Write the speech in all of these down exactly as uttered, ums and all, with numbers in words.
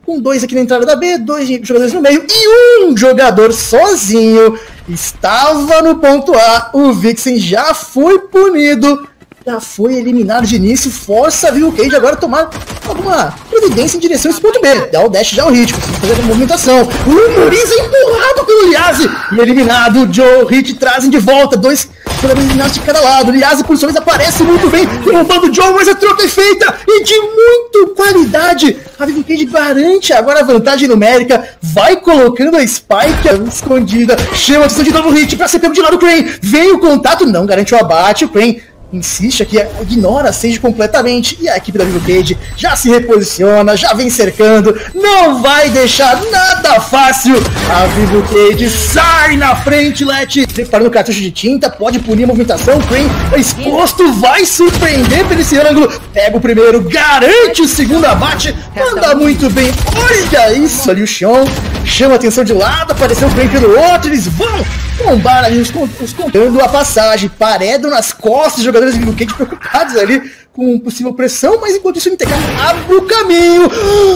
com dois aqui na entrada da B, dois jogadores no meio e um jogador sozinho. Estava no ponto A, o Vixen já foi punido, já foi eliminado de início, força a VivoCage agora a tomar alguma providência em direção a esse ponto B. Dá o dash, já o hit, precisa fazer a movimentação. O Muriz é empurrado pelo Liazzi e eliminado. O Joe, Hit trazem de volta, dois jogadores eliminados de cada lado. O Liazzi, por sua vez, aparece muito bem, derrubando o Joe, mas a troca é feita e de muita qualidade. A VivoCage garante agora a vantagem numérica, vai colocando a Spike escondida, chama a atenção de novo Hit pra ser pego de lado o Crane. Vem o contato, não garante o abate, o Crane insiste aqui, ignora a Sage completamente e a equipe da VivoCage já se reposiciona, já vem cercando, não vai deixar nada fácil. A VivoCage sai na frente, Let preparando o cartucho de tinta, pode punir a movimentação, o Crane exposto, vai surpreender pelo esse ângulo, pega o primeiro, garante o segundo abate, manda muito bem, olha isso ali, o Xion chama a atenção de lado, apareceu o Crane pelo outro, eles vão bombar ali os, os contando a passagem, paredam nas costas dos jogadores de VivoCage preocupados ali com possível pressão, mas enquanto isso o N T K abre o caminho.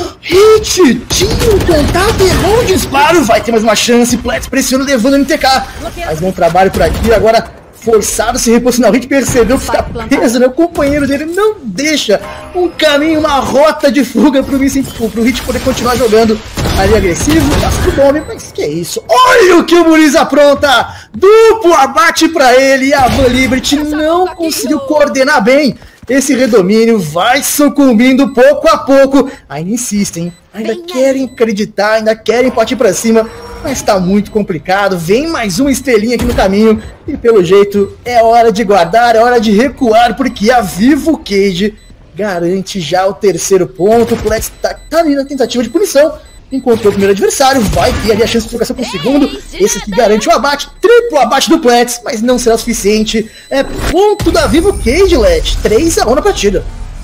Hit, tinha um contato, errou o disparo, vai ter mais uma chance, Plex pressiona levando o N T K, faz bom trabalho por aqui, agora forçado a se reposicionar, o Hit percebeu que fica preso, né? O companheiro dele não deixa um caminho, uma rota de fuga pro, pro Hit poder continuar jogando ali agressivo, gasta o bombe, mas que é isso? Olha o que o Muriz apronta! Duplo abate pra ele e a Van Liberty não conseguiu coordenar bem esse redomínio, vai sucumbindo pouco a pouco. Ainda insistem, ainda querem acreditar, ainda querem partir pra cima, mas tá muito complicado. Vem mais uma estrelinha aqui no caminho e pelo jeito é hora de guardar, é hora de recuar, porque a VivoCage garante já o terceiro ponto. O Plex tá, tá ali na tentativa de punição, encontrou o primeiro adversário, vai ter ali a chance de trocação com o segundo, esse aqui garante o abate, triplo abate do Plex, mas não será suficiente. É ponto da VivoCage, Let, três a um na partida.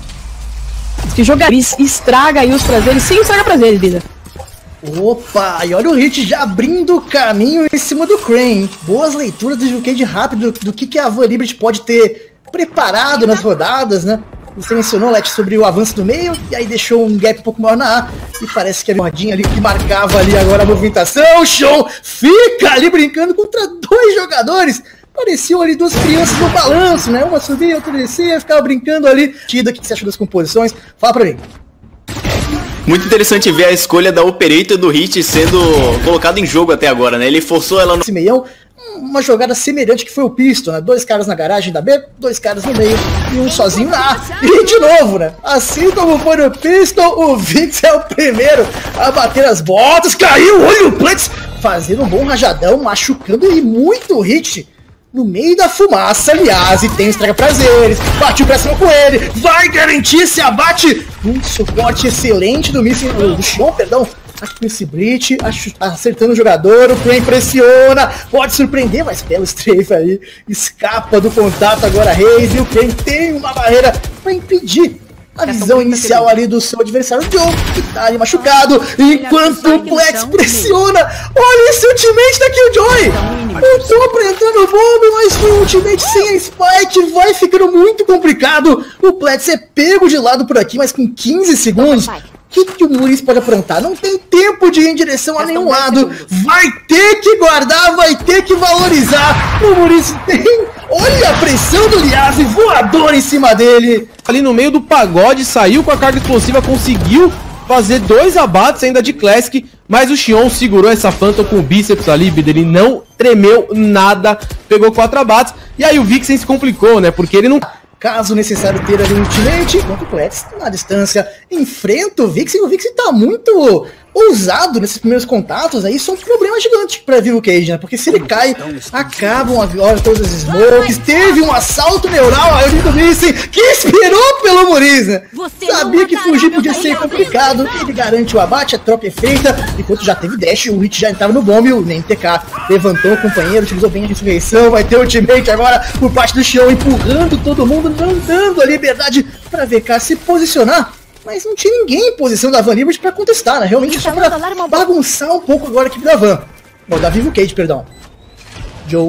Que jogar estraga aí os prazeres, sim, estraga prazeres, vida. Opa, e olha o Hit já abrindo o caminho em cima do Crane. Boas leituras do VivoCage rápido, do, do que, que a Van Liberty pode ter preparado nas rodadas, né? Você mencionou, Let, sobre o avanço do meio, e aí deixou um gap um pouco maior na A, e parece que a modinha ali que marcava ali agora a movimentação. Show! Fica ali brincando contra dois jogadores. Pareciam ali duas crianças no balanço, né? Uma subia, outra descia, ficava brincando ali. Tida, o que você achou das composições? Fala pra mim. Muito interessante ver a escolha da Operator do Hit sendo colocado em jogo até agora, né? Ele forçou ela no... Esse meião, uma jogada semelhante que foi o Pistol, né? Dois caras na garagem da B, dois caras no meio e um sozinho na A. E de novo, né? Assim como foi no Pistol, o Vix é o primeiro a bater as botas. Caiu, olha o Plex fazendo um bom rajadão, machucando e muito Hit no meio da fumaça. Aliás, e tem estraga prazeres, partiu pra cima com ele, vai garantir esse abate. Um suporte excelente do míssil, do Xion, perdão, aqui com esse Breach, acertando o jogador, o Crane pressiona, pode surpreender, mas belo strafe aí, escapa do contato agora Reis, e o Crane tem uma barreira para impedir a visão inicial ali do seu adversário, Joe, que tá ali machucado, enquanto o Plex pressiona. Olha esse ultimate da Killjoy! O Topper entrando no bombe, mas com o ultimate sem a Spike vai ficando muito complicado. O Plex é pego de lado por aqui, mas com quinze segundos, o que, que o Muriz pode aprontar? Não tem tempo de ir em direção a nenhum lado. Vai ter que guardar, vai ter que valorizar. O Muriz tem... Olha a pressão do Liazzi, voador em cima dele. Ali no meio do pagode, saiu com a carga explosiva, conseguiu fazer dois abates ainda de Classic, mas o Xion segurou essa Phantom com o bíceps ali, ele não tremeu nada, pegou quatro abates, e aí o Vixen se complicou, né, porque ele não... Caso necessário ter ali um ultimate, enquanto o Plex na distância enfrenta o Vixen, o Vixen tá muito ousado nesses primeiros contatos, aí isso é um problema gigante pra VivoCage, né? Porque se ele cai, acabam agora todas as smokes, teve um assalto neural aí do Vixen, que esperou pelo Muriz, né? Sabia que fugir podia ser complicado, ele garante o abate, a troca é feita, enquanto já teve dash, o Hit já entrava no bomb, o N T K levantou o companheiro, utilizou bem a ressurreição, vai ter ultimate agora por parte do Xion, empurrando todo mundo, não dando a liberdade pra V K se posicionar. Mas não tinha ninguém em posição da Van Liberty pra contestar, né? Realmente só pra bagunçar um pouco agora a equipe da Van. Bom, da VivoCage, perdão. Joe.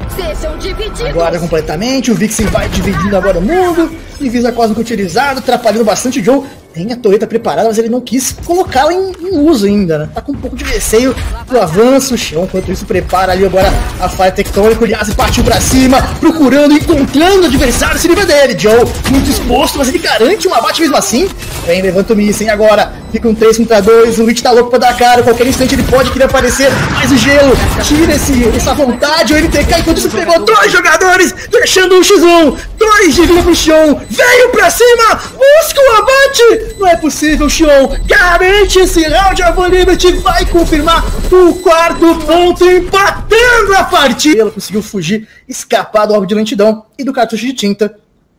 Agora completamente, o Vixen vai dividindo agora o mundo. Divisa cósmica utilizado, atrapalhando bastante o Joe. tem a torreta preparada, mas ele não quis colocá-la em, em uso ainda, né? Tá com um pouco de receio do avanço. O Xion, enquanto isso, prepara ali agora a falha tectônica. O Liazzi partiu pra cima, procurando, encontrando o adversário se livra dele. Joe, muito exposto, mas ele garante um abate mesmo assim. Vem, levanta o Missing agora. Fica um três contra dois. O Hit tá louco pra dar cara. Qualquer instante ele pode querer aparecer. Mas o Gelo tira esse, essa vontade. O N T K, enquanto isso, pegou dois jogadores, deixando um xis um. Dois de vida pro Xion. Veio pra cima, busca o abate. Não é possível, Xion garante esse round. A Van Liberty vai confirmar o quarto ponto, empatando a partida. Ela conseguiu fugir, escapar do alvo de lentidão e do cartucho de tinta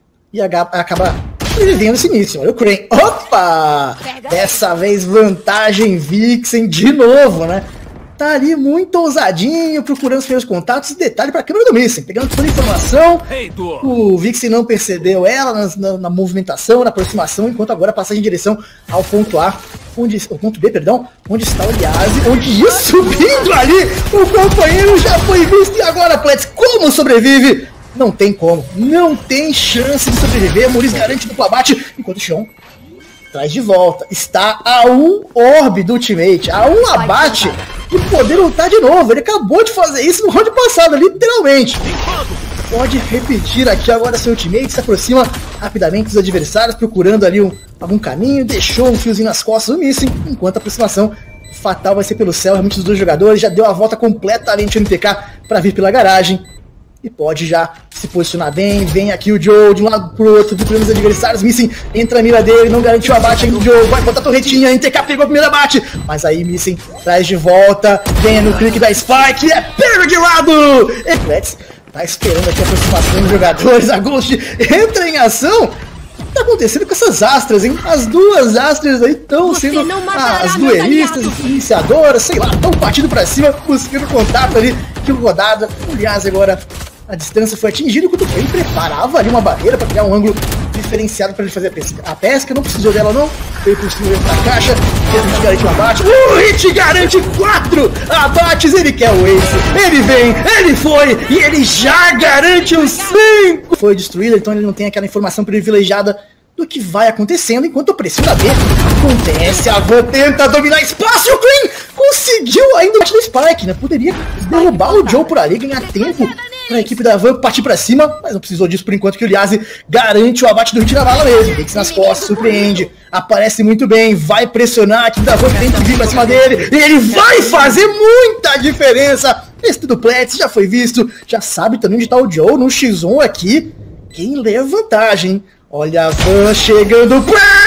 e acaba vivendo esse início. Olha o Crane. Opa! Dessa vez vantagem Vixen de novo, né? Tá ali muito ousadinho, procurando os primeiros contatos. Detalhe pra câmera do Missing, pegando toda a informação. O Vixen não percebeu ela na, na, na movimentação, na aproximação, enquanto agora passagem em direção ao ponto A, onde, o ponto B, perdão, onde está o Liazzi, onde ia subindo ali, o companheiro já foi visto. E agora, Plets, como sobrevive? Não tem como, não tem chance de sobreviver. Moriz garante duplo abate, enquanto o Xion traz de volta. Está a um orb do ultimate, a um abate de poder lutar de novo. Ele acabou de fazer isso no round passado, literalmente. Pode repetir aqui agora seu ultimate, se aproxima rapidamente dos adversários, procurando ali um, algum caminho, deixou um fiozinho nas costas do Missing, enquanto a aproximação fatal vai ser pelo céu. Realmente os dois jogadores já deu a volta completamente no N T K para vir pela garagem. E pode já se posicionar bem. Vem aqui o Joe de um lado pro outro, procurando os adversários. Missing entra a mira dele, não garantiu o abate ainda. O Joe vai botar a torretinha. N T K pegou o primeiro abate, mas aí Missing traz de volta. Vem no clique da Spike, é pego de lado. Eclets tá esperando aqui a aproximação dos jogadores. A Ghost entra em ação. O que tá acontecendo com essas astras, hein? As duas astras aí estão sendo as duelistas, iniciadoras, sei lá, estão partindo pra cima, buscando contato ali. Que rodada, o Liazzi agora a distância foi atingida, enquanto ele preparava ali uma barreira para criar um ângulo diferenciado para ele fazer a pesca. A pesca não precisou dela não, veio por cima da caixa, ele garante um abate, o Hit garante quatro abates, ele quer o ace, ele vem, ele foi, e ele já garante os cinco! Foi destruído, então ele não tem aquela informação privilegiada do que vai acontecendo, enquanto o pressão da B acontece. A Van tenta dominar espaço e o Clean conseguiu ainda bater no Spike, né? Poderia derrubar o Joe por ali, ganhar tempo pra equipe da Van partir pra cima, mas não precisou disso por enquanto, que o Liazzi garante o abate do Hit na bala mesmo. Vix nas costas, surpreende, aparece muito bem, vai pressionar, a equipe da Van tem que vir pra cima dele, e ele vai fazer muita diferença. Esse do Plets já foi visto, já sabe também onde tá o Joe no xis um aqui. Quem leva vantagem, hein? Olha a Van chegando,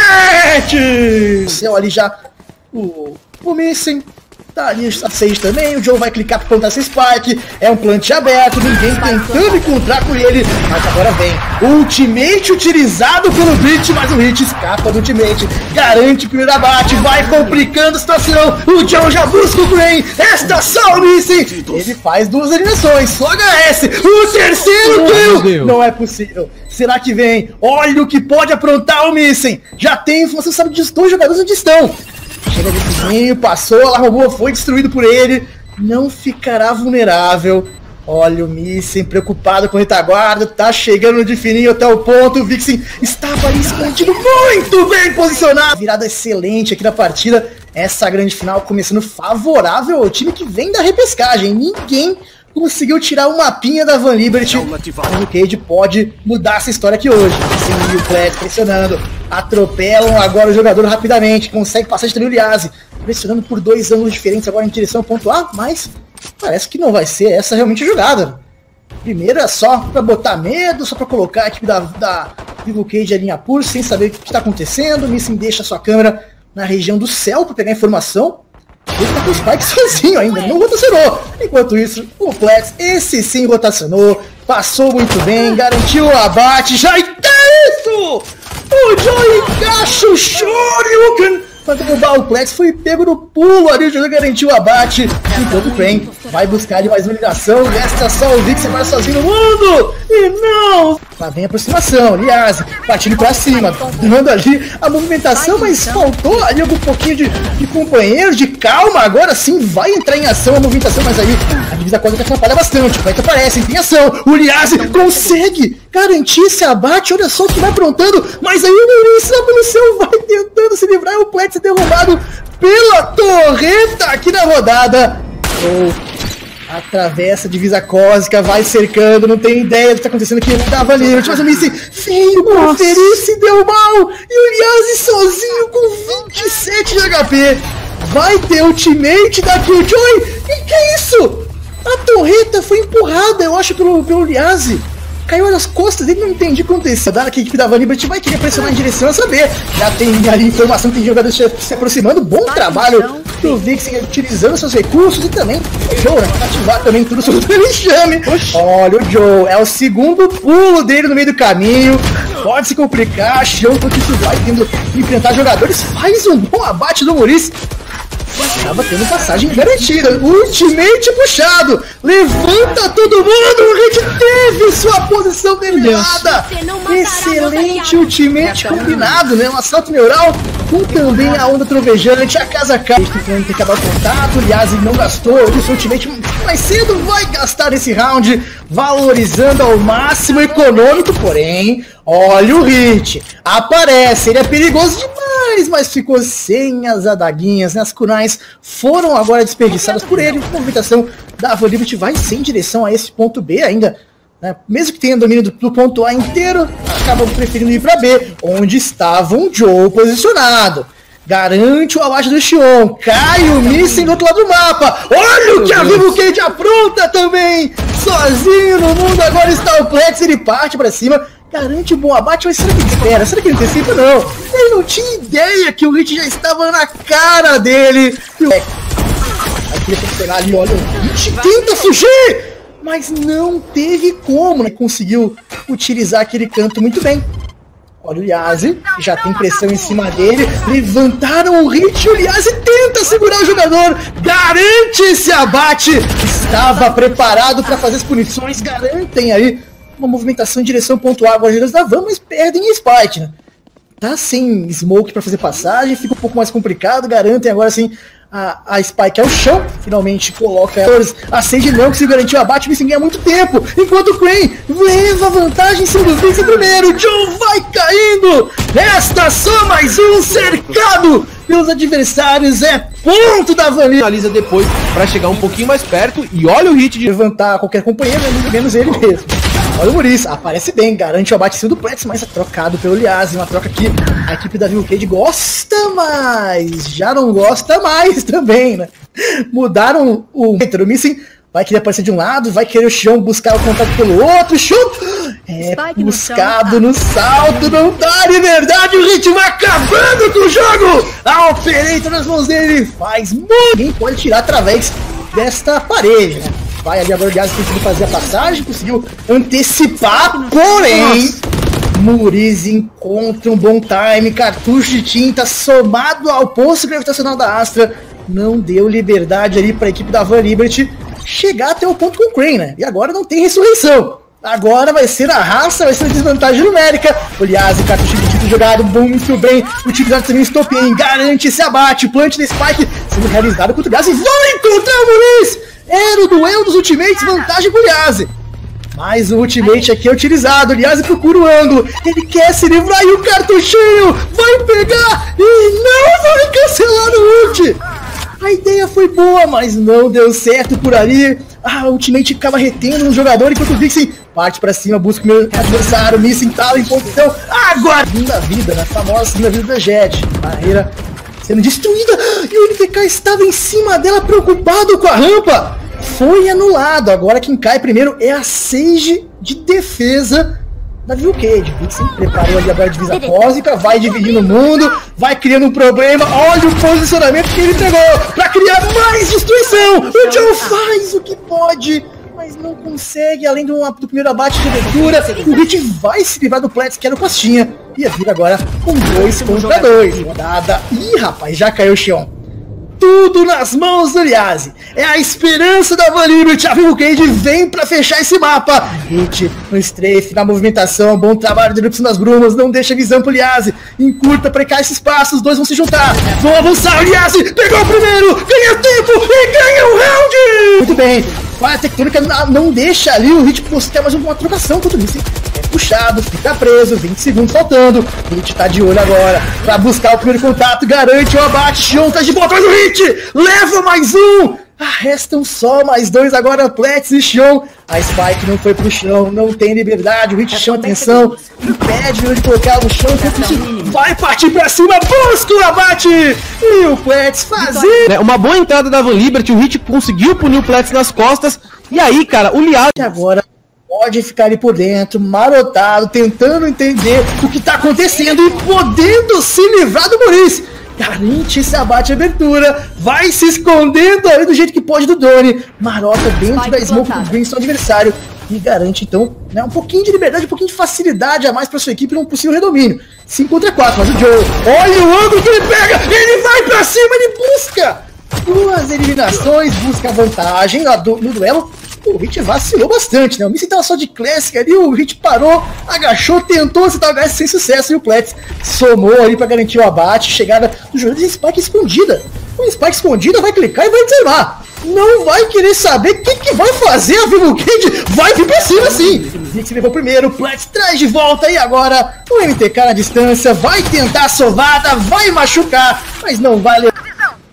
Plets! Você olha ali já o, o Missing. Tá ali a seis também, o Joe vai clicar para plantar esse Spike, é um plant aberto, ninguém tentando encontrar com ele, mas agora vem ultimate utilizado pelo Breach, mas o Hit escapa do ultimate, garante o primeiro abate, vai complicando a situação, o Joe já busca o Crane, esta só o Missing, ele faz duas eliminações, só H S, o terceiro kill, não é possível, será que vem? Olha o que pode aprontar o Missing, já tem informação, sabe de dois jogadores onde estão. Chega de fininho, passou, ela roubou, foi destruído por ele. Não ficará vulnerável. Olha o Missing preocupado com a retaguarda. Tá chegando de fininho até o ponto. O Vixen estava ali escondido, muito bem posicionado. Virada excelente aqui na partida. Essa grande final começando favorável ao time que vem da repescagem. Ninguém conseguiu tirar o mapinha da Van Liberty. O Cage pode mudar essa história aqui hoje. Sim, o Plets pressionando. Atropelam agora o jogador rapidamente. Consegue passar de também o Liazzi. Pressionando por dois ângulos diferentes agora em direção ao ponto A. Mas parece que não vai ser essa realmente a jogada. Primeiro é só pra botar medo, só pra colocar a equipe da, da Vivo Cage ali em apuro, sem saber o que está acontecendo. O Missing deixa a sua câmera na região do céu pra pegar informação. Ele tá com o Spike sozinho ainda, não rotacionou. Enquanto isso, o Plets, esse sim rotacionou, passou muito bem, garantiu o abate, já é isso! O Joe encaixa o Shoryuken pra derrubar o Plex, foi pego no pulo ali, o jogador garantiu o abate, enquanto o Crane vai buscar ali mais uma eliminação, resta só o Vixen vai sozinho no mundo, e não! Lá vem a aproximação, aliás, partindo pra cima, dando ali a movimentação, mas faltou ali algum pouquinho de, de companheiro, de calma, agora sim vai entrar em ação a movimentação, mas aí a divisa quase atrapalha bastante, vai que aparece, tem ação, o Liazzi consegue garantir esse abate, olha só o que vai aprontando, mas aí o Maurício na punição vai tentando se livrar, o Plex é derrubado pela torreta aqui na rodada. Oh. Atravessa a divisa cósmica, vai cercando, não tem ideia do que está acontecendo aqui, não dava limite, mas o Missy veio conferir se deu mal, e o Liazzi sozinho com vinte e sete de H P, vai ter ultimate da Killjoy, e que é isso? A torreta foi empurrada, eu acho, pelo, pelo Liazzi. Caiu nas costas dele, não entendi o que aconteceu. Dada que a equipe da Vanliberty vai querer pressionar em direção a saber. Já tem ali informação, tem jogadores se aproximando. Bom trabalho do Vixen utilizando seus recursos e também o Joe, né? Ativar também tudo sobre o enxame. Olha o Joe, é o segundo pulo dele no meio do caminho. Pode se complicar, Xion, porque isso vai tendo que enfrentar jogadores. Faz um bom abate do Maurício. Acaba tendo passagem garantida, ultimate puxado, levanta todo mundo, o Red teve sua posição terminada, excelente ultimate combinado, né, um assalto neural com também a onda trovejante, a casa cai, tem que acabar o contato, o Liazzi não gastou o seu ultimate mais cedo, vai gastar esse round, valorizando ao máximo econômico, porém, olha o hit, aparece, ele é perigoso demais, mas ficou sem as adaguinhas, né? As kunais foram agora desperdiçadas por ele, a movimentação da Vanliberty vai sem direção a esse ponto B ainda, né? Mesmo que tenha domínio do, do ponto A inteiro, acabam preferindo ir para B, onde estava um Joe posicionado. Garante o abate do Xion, cai o Missing do outro lado do mapa, olha o que a Vivo Cage apronta também, sozinho no mundo, agora está o Plex, ele parte para cima, garante um bom abate, mas será que ele espera? Será que ele antecipa? Não, ele não tinha ideia que o Hit já estava na cara dele, e o aqui tem que pegar ali, olha, o Hit tenta fugir, mas não teve como, né? Conseguiu utilizar aquele canto muito bem. Olha o Liazzi, já tem pressão em cima dele, levantaram o Hit, o Liazzi tenta segurar o jogador, garante esse abate, estava preparado para fazer as punições, garantem aí uma movimentação em direção ao ponto A, agora da Van, mas perdem a Spike, né? Tá sem smoke para fazer passagem, fica um pouco mais complicado, garantem agora sim a, a Spike ao chão, finalmente coloca a Sage, não conseguiu garantir o abate, mas ganha muito tempo, enquanto o Crane leva vantagem em cima do Vixen primeiro, Joe vai caindo, resta só mais um cercado pelos adversários, é ponto da Vanliberty. Finaliza depois para chegar um pouquinho mais perto e olha o hit de levantar qualquer companheiro, menos ele mesmo. Olha o Maurício, aparece bem, garante o abate em cima do Plex, mas é trocado pelo Liazzi, uma troca que a equipe da Vivo Cage gosta, mas já não gosta mais também, né? Mudaram o o Missing, vai querer aparecer de um lado, vai querer o Xion buscar o contato pelo outro, Xion é buscado no salto, não dá liberdade, o Hit vai acabando com o jogo, a Operator nas mãos dele, faz muito, ninguém pode tirar através desta parede, né? Vai ali agora o Liazzi conseguiu fazer a passagem, conseguiu antecipar, porém Maurício encontra um bom time, cartucho de tinta somado ao posto gravitacional da Astra, não deu liberdade ali para a equipe da Vanliberty chegar até o ponto com o Crane, né? E agora não tem ressurreição, agora vai ser a raça, vai ser a desvantagem numérica, o Liazzi, cartucho de tinta jogado muito bem, utilizado também o Stopin, garante esse abate, plant da Spike sendo realizado contra o Liazzi, vão encontrar o Maurício! Era o duelo dos ultimates, vantagem pro Liazzi. Mas o ultimate aqui é utilizado, o Liazzi procura o ângulo, ele quer se livrar e o cartuchinho vai pegar e não vai cancelar no ult. A ideia foi boa, mas não deu certo por ali. Ah, o ultimate acaba retendo um jogador enquanto o Vixen parte pra cima, busca o meu adversário, o Missing tá em posição. Agora, segunda vida, na famosa segunda vida da Jet. Barreira sendo destruída e o N T K estava em cima dela preocupado com a rampa. Foi anulado, agora quem cai primeiro é a Sage de defesa da Vivo Cage. Vixen preparou ali agora a divisa cósmica, vai dividindo o mundo, vai criando um problema, olha o posicionamento que ele pegou para criar mais destruição. O Joe faz o que pode, mas não consegue, além do, do primeiro abate de leitura, o Hit vai se livrar do Plex, que era o Costinha, ia vir agora um dois contra dois. Rodada. Ih, rapaz, já caiu o Xion. Tudo nas mãos do Liazzi. É a esperança da Van Liberty. A Vivocade vem pra fechar esse mapa. Hit no strafe, na movimentação. Bom trabalho de erupção das brumas. Não deixa visão pro Liazzi. Encurta pra cá esse espaço. Os dois vão se juntar. Vão avançar. O Liazzi pegou o primeiro. Ganha tempo e ganha o round. Muito bem. A Tectônica não deixa ali o Hit postar mais uma trocação contra o Missing. É puxado, fica preso, vinte segundos faltando. O Hit tá de olho agora pra buscar o primeiro contato, garante o abate. Xion tá de boa atrás do Hit, leva mais um. Ah, restam só mais dois agora, Plets e Xion. A Spike não foi pro chão, não tem liberdade. O Hit chama atenção, impede de colocar no chão. Vai partir pra cima, busca o abate. E o Plets fazer. É uma boa entrada da Van Liberty, o Hit conseguiu punir o Plets nas costas. E aí, cara, o Liazzi agora pode ficar ali por dentro, marotado, tentando entender o que tá acontecendo e podendo se livrar do Muriz. Garante esse abate abertura, vai se escondendo aí do jeito que pode do drone, marota dentro da smoke do Green, seu adversário, e garante então, né, um pouquinho de liberdade, um pouquinho de facilidade a mais para sua equipe num possível redomínio. cinco contra quatro, mas o Joe, olha o ângulo que ele pega, ele vai pra cima, ele busca duas eliminações, busca a vantagem no, no duelo. O Hit vacilou bastante, né? O Missing tava só de Classic ali, o Hit parou, agachou, tentou acertar o H S sem sucesso e o Plets somou ali pra garantir o abate, chegada do jogador de Spike escondida. Com Spike escondida vai clicar e vai desarmar. Não vai querer saber o que, que vai fazer a Vivocade, vai vir pra cima sim. O Hit levou primeiro, o Plets traz de volta e agora o M T K na distância, vai tentar a sovada, vai machucar, mas não vai levar.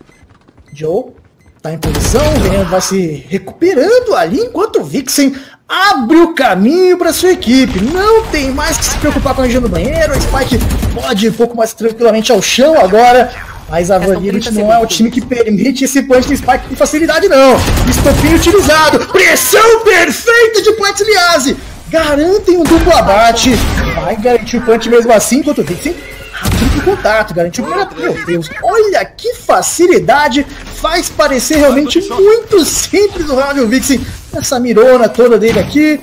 Joe tá em posição, o Veneno vai se recuperando ali, enquanto o Vixen abre o caminho para sua equipe. Não tem mais que se preocupar com a região do banheiro, a Spike pode ir um pouco mais tranquilamente ao chão agora, mas a Van Liberty não é o time que permite esse punch de Spike com facilidade não. Estopinho utilizado, pressão perfeita de Plets e Liazzi, garantem um duplo abate, vai garantir o punch mesmo assim, enquanto o Vixen abre o contato, garantiu o primeiro. Meu Deus, olha que facilidade, faz parecer realmente muito simples o round do Vixen. Essa mirona toda dele aqui,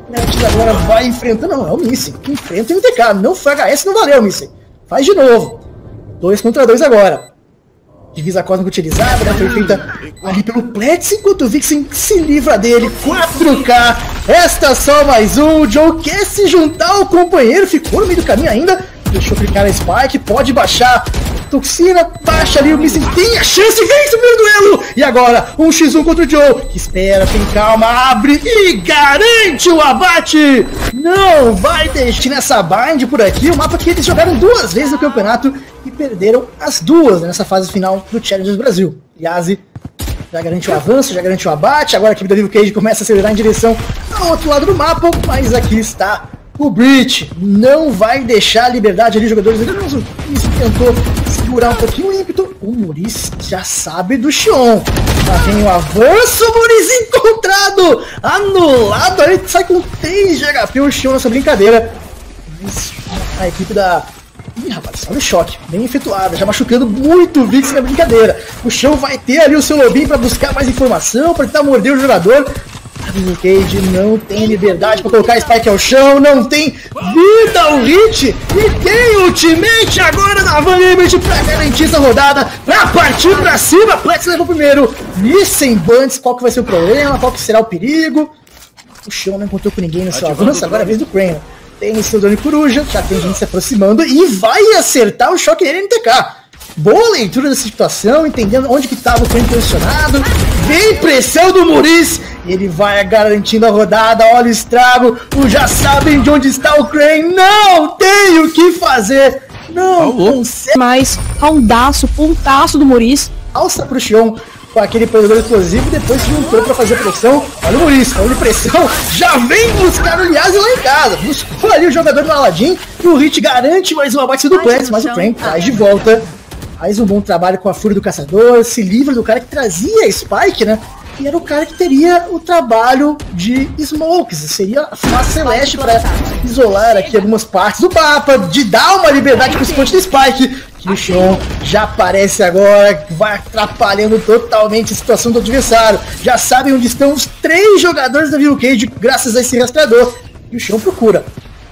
a agora vai enfrentando, não, é o Missing, que enfrenta o M T K, não foi H S, não valeu, Missing, faz de novo, dois contra dois agora. Divisa cósmica utilizada, né, foi feita ali pelo Plets, enquanto o Vixen se livra dele, quatro K, resta só mais um, o Joe quer se juntar ao companheiro, ficou no meio do caminho ainda, deixou clicar na Spike, pode baixar Toxina, baixa ali, o Missing tem a chance, vence o primeiro duelo! E agora, um contra um contra o Joe, que espera, tem calma, abre e garante o abate! Não vai deixar nessa bind por aqui, o mapa que eles jogaram duas vezes no campeonato e perderam as duas nessa fase final do Challengers Brasil. Liazzi já garantiu o avanço, já garantiu o abate, agora a equipe da Vivocade começa a acelerar em direção ao outro lado do mapa, mas aqui está o Breach, não vai deixar a liberdade ali, jogadores ali, mas o Muriz tentou segurar um pouquinho o ímpeto, o Muriz já sabe do Xion, lá vem o avanço, o Muriz encontrado, anulado, aí sai com três de H P o Xion nessa brincadeira, mas a equipe da... Ih, rapaz, olha o choque, bem efetuada, já machucando muito o Vixen na brincadeira, o Xion vai ter ali o seu lobinho para buscar mais informação, para tentar morder o jogador. A Vivocade não tem liberdade para colocar a Spike ao chão, não tem vida ao Hit e tem ultimate agora na Van Liberty para garantir essa rodada, para partir para cima. Plets levou primeiro, Missing Bunts, qual que vai ser o problema, qual que será o perigo? O Xion não encontrou com ninguém no seu avanço, agora é a vez do Crane. Tem o seu Drone Coruja, já tem gente se aproximando e vai acertar o choque dele no M T K. Boa leitura dessa situação, entendendo onde que estava o Crane posicionado, vem pressão do Muriz, ele vai garantindo a rodada, olha o estrago, o já sabem de onde está o Crane, não tem o que fazer, não consegue. Mais, raundaço, pontaço do Muriz. Alça pro Xion com aquele perdedor explosivo e depois se juntou pra fazer pressão, olha o Muriz, olha a pressão, já vem buscar o Liazzi lá em casa, buscou ali o jogador do Aladdin e o Hit garante mais uma abate do Plants, mas o Crane traz de volta. Faz um bom trabalho com a fúria do caçador, se livra do cara que trazia a Spike, né? E era o cara que teria o trabalho de Smokes, seria a face celeste para isolar aqui algumas partes do mapa, de dar uma liberdade para esse ponte da Spike. Que o Xion já aparece agora, vai atrapalhando totalmente a situação do adversário. Já sabem onde estão os três jogadores da Vivocade graças a esse rastreador. E o Xion procura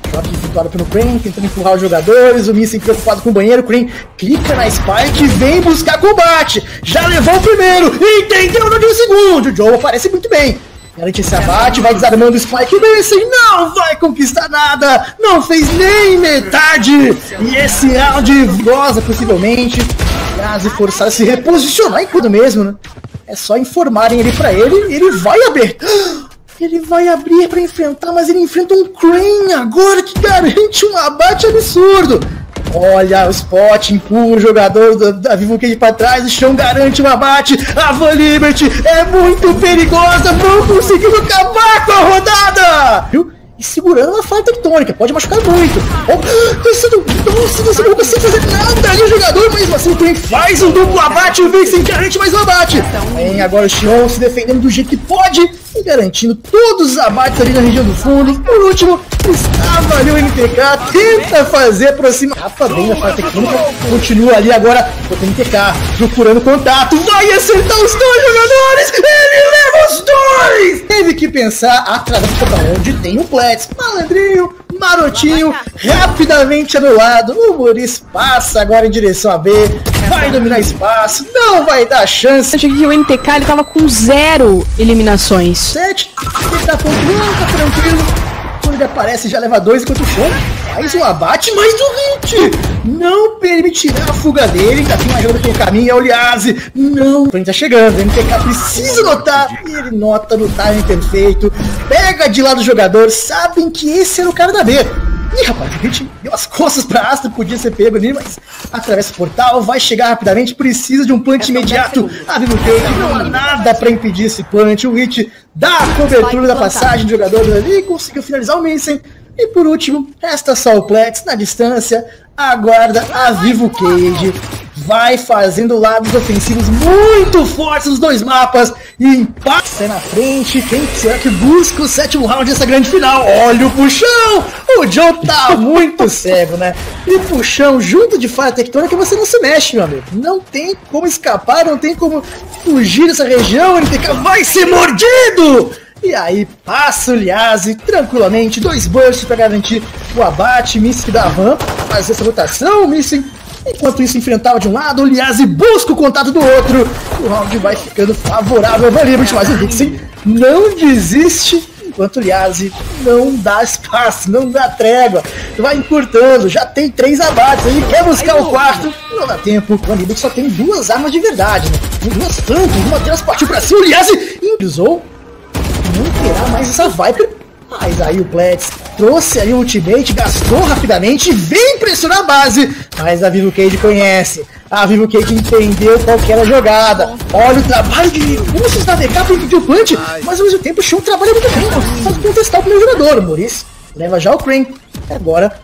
Choque efetuado pelo Crane, tentando empurrar os jogadores, o Missing preocupado com o banheiro, o Crane clica na Spike e vem buscar combate. Já levou o primeiro, entendeu no segundo. O Joe aparece muito bem. Garante esse abate, vai desarmando o Spike e Missing não vai conquistar nada, não fez nem metade. E esse round goza possivelmente. Quase forçar a se reposicionar enquanto mesmo, né? É só informarem ele pra ele, ele vai abrir. Ele vai abrir pra enfrentar, mas ele enfrenta um Crane agora que garante um abate absurdo. Olha o spot, empurra o jogador da, da Vivo Cage pra trás, o chão garante um abate. A Van Liberty é muito perigosa, não conseguindo acabar com a rodada. Viu? E segurando uma falha tectônica, pode machucar muito. Oh, descendo, nossa, descendo boca sem fazer nada ali o jogador, mesmo assim o Crane faz um duplo abate e o Vixen garante mais um abate. Vem agora o Xion se defendendo do jeito que pode e garantindo todos os abates ali na região do fundo. Por último, estava ali o N T K, tenta fazer aproximação. Capa bem na falha tectônica, continua ali agora o N T K procurando contato, vai acertar os dois jogadores, ele leva os dois! Teve que pensar através de onde tem o Pledge. Malandrinho, marotinho, rapidamente anulado. O Muris passa agora em direção a B, vai dominar espaço, não vai dar chance. Eu achei que o N T K ele tava com zero eliminações. sete, ele tá pontuando, tá tranquilo. Quando ele aparece já leva dois enquanto o chão faz um abate, mas o Hit não permitirá a fuga dele. Ainda tem uma jogada pelo caminho, é o Liazzi. Não, o Crane tá chegando, o N T K precisa notar e ele nota no timing perfeito. Pega de lado o jogador, sabem que esse era o cara da B. Ih, rapaz, o Hit deu as costas pra Astra, podia ser pego ali, mas atravessa o portal, vai chegar rapidamente, precisa de um plant imediato. A Vivo Cage não há nada pra impedir esse plant. O Hit dá a cobertura da passagem do jogador ali e conseguiu finalizar o Missing. E por último, resta só o Plex na distância, aguarda a Vivo Cage. Vai fazendo lados ofensivos muito fortes nos dois mapas e empate. Sai na frente, quem será que busca o sétimo round dessa grande final? Olha o puxão! O Joe tá muito cego, né? E puxão junto de falha tectônica você não se mexe, meu amigo. Não tem como escapar, não tem como fugir dessa região. O N T K vai ser mordido! E aí passa o Liazzi tranquilamente, dois bursts para garantir o abate. Missing da Van faz essa rotação, o Missing, enquanto isso enfrentava de um lado, o Liazzi busca o contato do outro. O round vai ficando favorável ao Van Liberty, mas o Vixen não desiste, enquanto o Liazzi não dá espaço, não dá trégua, vai encurtando, já tem três abates, ele quer buscar o quarto, não dá tempo. O Van Liberty só tem duas armas de verdade, né? Tem duas tanques, uma delas partiu pra cima, o Liazzi improvisou. Não terá mais essa Viper, mas aí o Pledge trouxe ali o ultimate, gastou rapidamente e vem pressionar a base, mas a Vivo Cage conhece, a Vivo Cage entendeu qual que era a jogada. Olha o trabalho de impulsos da D K para impedir o plant, mas ao mesmo tempo o Xion trabalha muito bem, só contestar o primeiro jogador. O Muris leva já o Crane, agora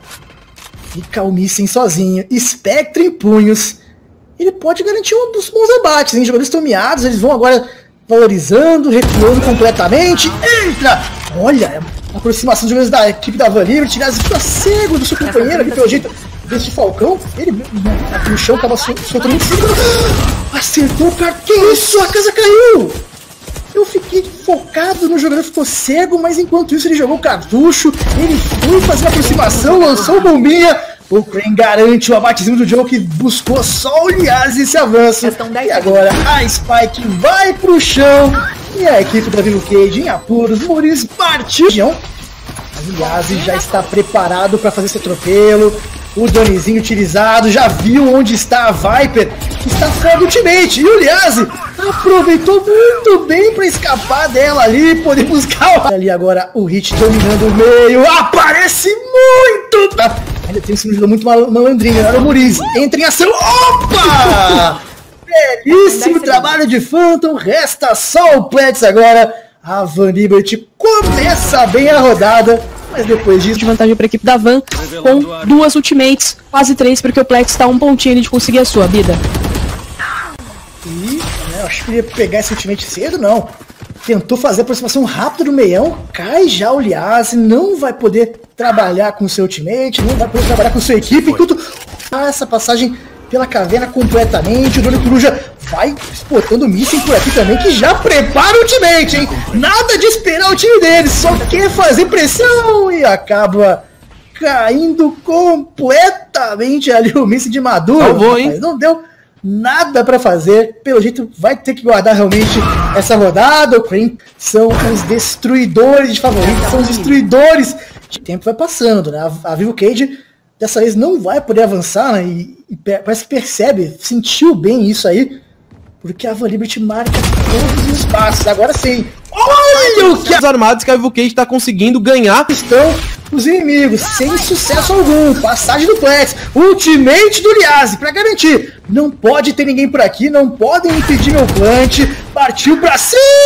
fica o Missing sozinho, Spectre em punhos, ele pode garantir um dos bons abates, hein? Os jogadores estão miados, eles vão agora valorizando, recuando completamente. Entra! Olha, a aproximação dos jogadores da equipe da Van Liberty. Aliás, fica cego do seu companheiro ali pelo jeito desse Falcão. Ele aqui no chão tava soltando muito cedo. Acertou o cara. Que isso? A casa caiu! Eu fiquei focado no jogador, ficou cego, mas enquanto isso ele jogou o cartucho. Ele foi fazer a aproximação, lançou bombinha. O Crane garante o abatezinho do Joe, que buscou só o Liazzi esse avanço. E agora a Spike vai pro chão. E a equipe da Vivo Cage em apuros. Muris partiu. O Liazzi já está preparado para fazer esse atropelo. O Donizinho utilizado já viu onde está a Viper. Está fora do ultimate. E o Liazzi aproveitou muito bem para escapar dela ali. Poder buscar o... ali agora o Hit dominando o meio. Aparece muito. Ainda tem esse jogo muito mal malandrinho. Olha o Muris. Entra em ação. Opa! Belíssimo trabalho de Phantom. Resta só o Pledge agora. A Van Liberty começa bem a rodada. Mas depois disso, de vantagem para a equipe da Van, com duas ultimates, quase três, porque o Plex está um pontinho ali de conseguir a sua vida. E né, eu acho que ele ia pegar esse ultimate cedo, não. Tentou fazer a aproximação rápida do meião, cai já o Liazzi, não vai poder trabalhar com o seu ultimate, não vai poder trabalhar com sua equipe, enquanto essa passagem pela caverna completamente. O Doni Coruja vai exportando o Missing por aqui também, que já prepara o ultimate, hein? Nada de esperar o time dele, só quer fazer pressão e acaba caindo completamente ali o míssil de Maduro. Salvou, hein? Mas não deu nada pra fazer. Pelo jeito vai ter que guardar realmente essa rodada. O Cream são os destruidores de favoritos, são os destruidores. O tempo vai passando, né? A, a Vivo Cage dessa vez não vai poder avançar, né? E, e parece que percebe, sentiu bem isso aí. Porque a Van Liberty marca todos os espaços. Agora sim. Olha o que os armados que a Vivo Cage tá conseguindo ganhar. Estão os inimigos, sem sucesso algum. Passagem do Plex, ultimate do Liazzi pra garantir. Não pode ter ninguém por aqui, não podem impedir meu plant. Partiu pra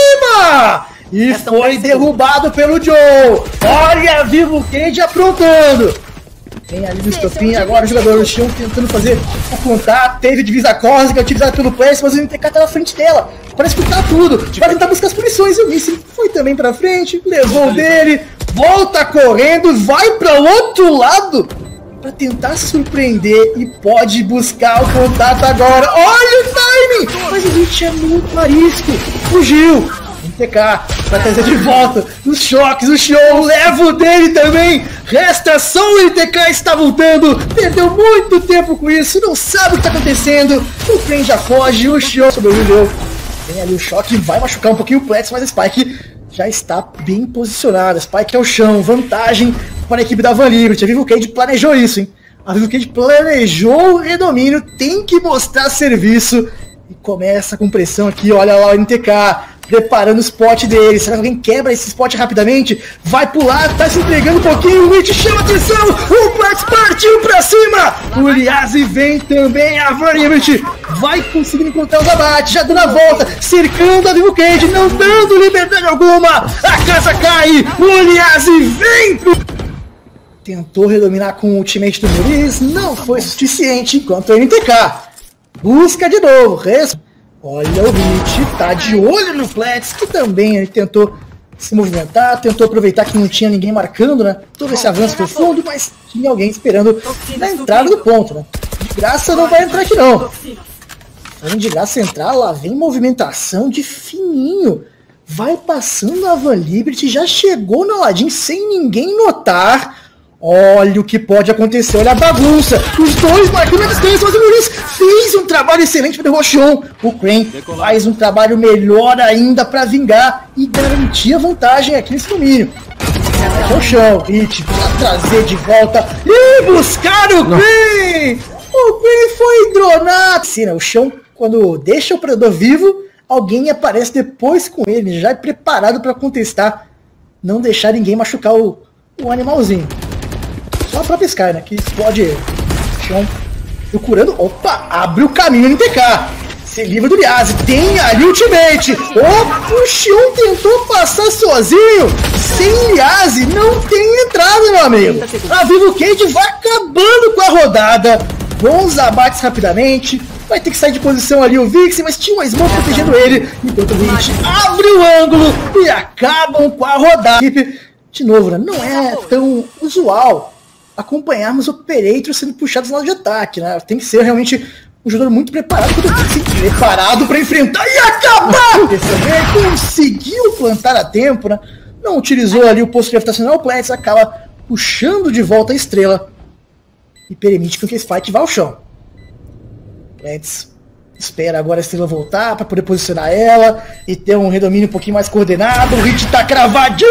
cima! E foi derrubado pelo Joe. Olha a Vivo Cage aprontando. Tem ali no estopim, agora o jogador do chão tentando fazer o contato. Teve divisa cósmica utilizada pelo Plex, mas o N T K tá na frente dela para escutar tudo. Vai tentar buscar as punições. E o míssil foi também pra frente, levou dele, volta correndo, vai para o outro lado para tentar se surpreender e pode buscar o contato agora. Olha o timing! Mas o Hit é muito arisco. Fugiu. N T K vai trazer de volta os choques, o show, leva o dele também. Resta só o N T K está voltando. Perdeu muito tempo com isso, não sabe o que está acontecendo. O Ken já foge, o show sobreviveu. Tem ali o choque, vai machucar um pouquinho o Plex, mas a Spike já está bem posicionada. Spike é o chão, vantagem para a equipe da Van Liberty. A Vivo Cage planejou isso, hein? A Vivo Cage planejou o redomínio, tem que mostrar serviço. E começa com pressão aqui, olha lá o N T K. Preparando o spot dele. Será que alguém quebra esse spot rapidamente? Vai pular, tá se entregando um pouquinho. O Hit chama atenção. O Plex partiu pra cima. O Liazzi vem também. A Van Liberty vai conseguindo encontrar os abates. Já dando a volta, cercando a Vivo Cage, não dando liberdade alguma. A casa cai. O Liazzi vem. Tentou redominar com o ultimate do Muriz. Não foi suficiente. Enquanto o N T K busca de novo. Resp Olha o Hit, tá de olho no Plex, que também ele tentou se movimentar, tentou aproveitar que não tinha ninguém marcando, né? Todo esse avanço pro fundo, mas tinha alguém esperando na entrada do ponto, né? De graça não vai entrar aqui não. Além de graça entrar, lá vem movimentação de fininho. Vai passando a Van Liberty, já chegou no Aladdin sem ninguém notar. Olha o que pode acontecer, olha a bagunça. Os dois marcando a distância, mas o Muriz fez um trabalho excelente para derrubar o Xion. O Crane faz um trabalho melhor ainda para vingar e garantir a vantagem aqui nesse domínio. É o Xion, Hit, para trazer de volta e buscar o Crane. O Crane foi dronado. Sim, né? O Xion, quando deixa o predador vivo, alguém aparece depois com ele, já preparado para contestar. Não deixar ninguém machucar o, o animalzinho. Só a própria Sky, né? Que explode ele. Chão procurando. Opa! Abre o caminho no N T K. Se livra do Liazzi. Tem ali o ultimate. Opa! O Xion tentou passar sozinho. Sem Liazzi não tem entrada, meu amigo. A Vivo Cage vai acabando com a rodada. Bons abates rapidamente. Vai ter que sair de posição ali o Vixen, mas tinha uma Smoke protegendo ele. Enquanto o Hit abre o ângulo e acabam com a rodada. De novo, né? Não é tão usual acompanharmos operators sendo puxados no lado de ataque, né? Tem que ser realmente um jogador muito preparado, sim, preparado para enfrentar e acabar! Esse conseguiu plantar a tempo, né? Não utilizou ali o posto gravitacional, o Plex acaba puxando de volta a estrela e permite que o Fight vá ao chão. Plex espera agora a estrela voltar para poder posicionar ela e ter um redomínio um pouquinho mais coordenado. O Hit tá cravadinho!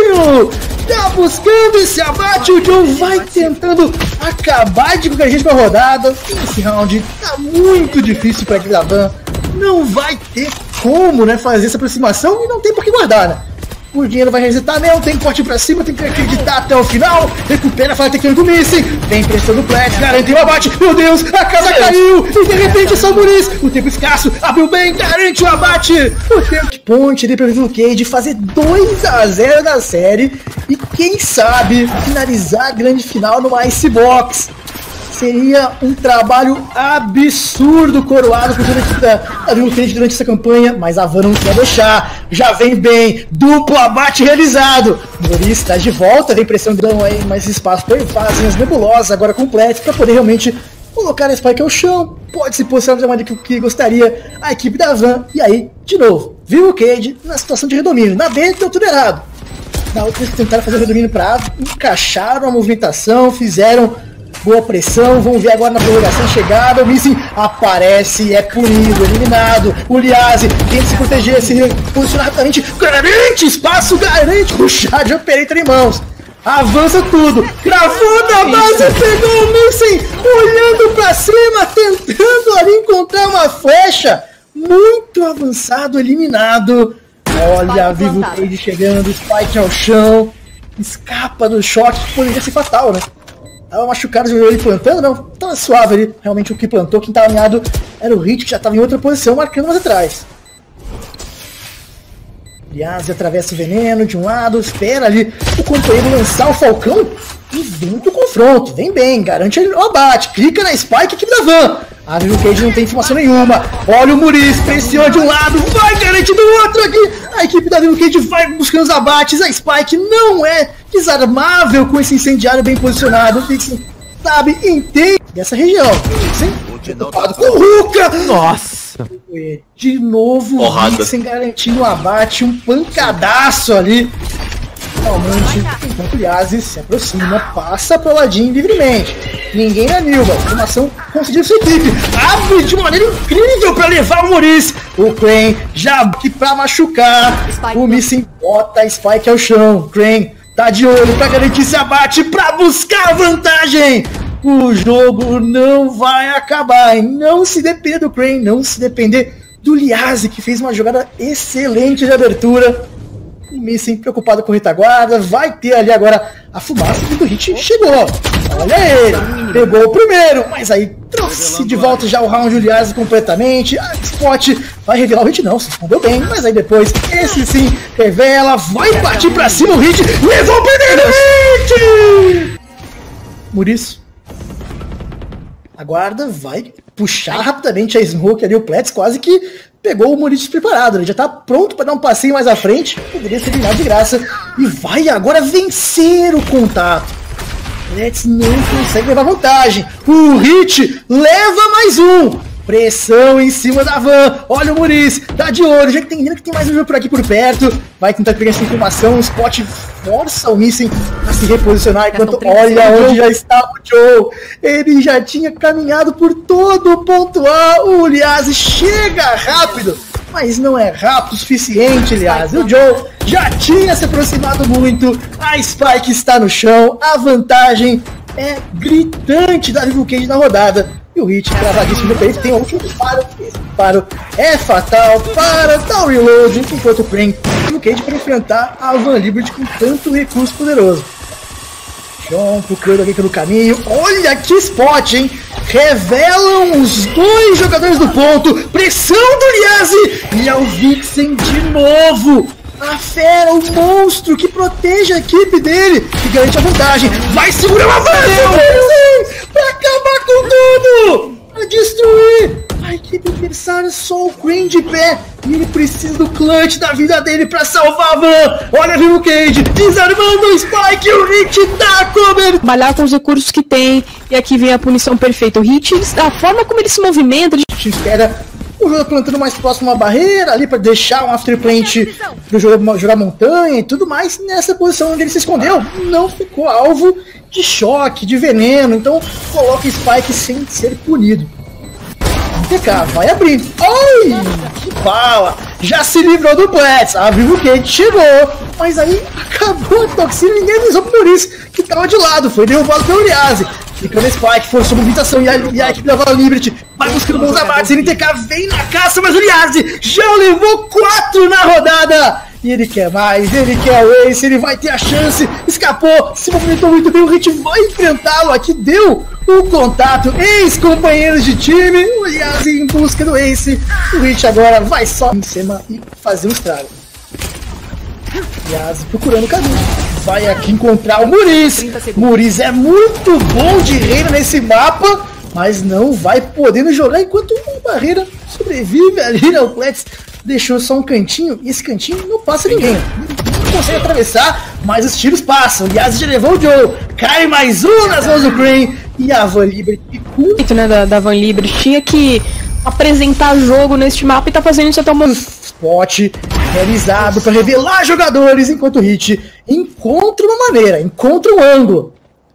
Tá buscando esse abate, o Joe vai tentando acabar de qualquer jeito com a rodada. Esse round tá muito difícil para a equipe da Van. Não vai ter como, né, fazer essa aproximação e não tem por que guardar, né? O dinheiro vai resetar mesmo, tem que partir pra cima, tem que acreditar até o final. Recupera a falha tectônica do Missing. Vem pressão o Plex, garante o abate. Meu Deus, a casa caiu. E de repente só o Muriz. O tempo escasso, abriu bem, garante o abate. O tempo de ponte ali pra Vivo Cage fazer dois a zero na série. E quem sabe finalizar a grande final no Icebox. Seria um trabalho absurdo coroado por toda a equipe da Vivo Cage durante essa campanha, mas a Van não quer deixar. Já vem bem, duplo abate realizado. Muriz está de volta, vem pressão grão aí, mais espaço para fazem as nebulosas agora completas para poder realmente colocar a Spike ao chão. Pode se posicionar da maneira que gostaria a equipe da Van. E aí, de novo, Vivo Cage na situação de redomínio. Na B deu tudo errado. na outra eles tentaram fazer o redomínio pra encaixaram a movimentação, fizeram boa pressão, vamos ver agora na prorrogação chegada, o Missing aparece, é punido, eliminado, o Liazzi tenta se proteger, se posicionar rapidamente, garante espaço, garante, puxar de Operator em mãos, avança tudo, gravou na base, pegou o Missing, olhando pra cima, tentando ali encontrar uma flecha, muito avançado, eliminado, olha, Vivo Cage chegando, Spike ao chão, escapa do choque, que poderia ser fatal, né? Tava machucado, viu ele plantando? Não, tava suave ali. Realmente o que plantou, quem tava alinhado era o Hit, que já tava em outra posição, marcando mais atrás. Liazzi atravessa o veneno de um lado, espera ali o companheiro lançar o Falcão e vem pro confronto. Vem bem, garante o abate, clica na Spike aqui da Van. A Vivo Cage não tem informação nenhuma. Olha o Muriz, pressiona de um lado, vai garante do outro aqui. A equipe da Vivo Cage vai buscando os abates. A Spike não é desarmável com esse incendiário bem posicionado. O Vixen sabe, entende dessa região. Vixen preocupado com o Ruka. Nossa! De novo, o Vixen garantindo o abate, um pancadaço ali. Finalmente, enquanto o Liazzi se aproxima, passa pro ladinho livremente. Ninguém na Nilva, a formação conseguiu sua equipe. Abre de maneira incrível para levar o Muriz. O Crane já aqui pra machucar. Spike, o Missing bota a Spike ao chão. Crane tá de olho para garantir esse abate, para buscar a vantagem. O jogo não vai acabar, hein? Não se depender do Crane, não se depender do Liazzi, que fez uma jogada excelente de abertura. O Missing preocupado com retaguarda, vai ter ali agora a fumaça do Hit chegou. Olha ele, pegou o primeiro, mas aí trouxe de volta já o round do Liazzi completamente. A Spot vai revelar o Hit, não, se escondeu bem, mas aí depois esse sim revela, vai partir pra cima o Hit, levou o primeiro Hit! Muriz aguarda, vai puxar rapidamente a Smoke ali, o Plex quase que pegou o Muriz preparado, ele já tá pronto para dar um passinho mais à frente, poderia ser eliminado de graça, e vai agora vencer o contato. Plex não consegue levar vantagem, o Hit leva mais um, pressão em cima da Van, olha o Muriz, tá de olho, já que tem, que tem mais um jogo por aqui por perto, vai tentar pegar essa informação, o Spot força o Missing a se reposicionar, enquanto olha onde já está o Joe, ele já tinha caminhado por todo o ponto A, o Liazzi chega rápido, mas não é rápido o suficiente, Liazzi, o Joe já tinha se aproximado muito, a Spike está no chão, a vantagem é gritante da Vivo Cage na rodada. E o Hit travadíssimo no peito, tem o último disparo, esse disparo é fatal para dar o reload, enquanto o Crane e o Cage para enfrentar a Van Liberty com tanto recurso poderoso. John procurando alguém pelo caminho, olha que spot, hein? Revelam os dois jogadores do ponto, pressão do Liazzi e é o Vixen de novo. A fera, o monstro que protege a equipe dele, que garante a vantagem, vai segurar uma vantagem pra acabar com tudo, pra destruir a equipe adversária, só o Crane de pé, e ele precisa do clutch da vida dele pra salvar a Van. Olha a Vivo Cage, desarmando o Spike, o Hit tá coberto. Malhar com os recursos que tem, e aqui vem a punição perfeita. O Hit, a forma como ele se movimenta, a gente espera o jogador plantando mais próximo a uma barreira ali para deixar um afterplant pro jogador jogar montanha e tudo mais. Nessa posição onde ele se escondeu, não ficou alvo de choque, de veneno. Então coloca o Spike sem ser punido. T K vai abrir. Ai, que bala! Já se livrou do Blitz. A Vivo Cage chegou, mas aí acabou a toxina e ninguém avisou por isso que tava de lado. Foi derrubado pelo Liazzi. Fica no Spike, forçou a movimentação e a, e a equipe da Van Liberty vai buscando bons abates. N T K vem na caça, mas o Liazzi já levou quatro na rodada. E ele quer mais, ele quer o Ace, ele vai ter a chance. Escapou, se movimentou muito bem, o Hit vai enfrentá-lo. Aqui deu o contato, ex-companheiros de time. O Liazzi em busca do Ace. O Hit agora vai só em cima e fazer um estrago. Liazzi procurando o caminho. Vai aqui encontrar o Muriz. Muriz é muito bom de reino nesse mapa, mas não vai podendo jogar enquanto uma barreira sobrevive ali, né? O Plex deixou só um cantinho e esse cantinho não passa ninguém. Não consegue atravessar, mas os tiros passam. Liazzi já levou o Joe. Cai mais um nas mãos do Crane. E a Van Liberty, né, da, da Van Liberty tinha que apresentar jogo neste mapa e tá fazendo isso até o momento. Spot realizado para revelar jogadores, enquanto o Hit encontra uma maneira, encontra um ângulo.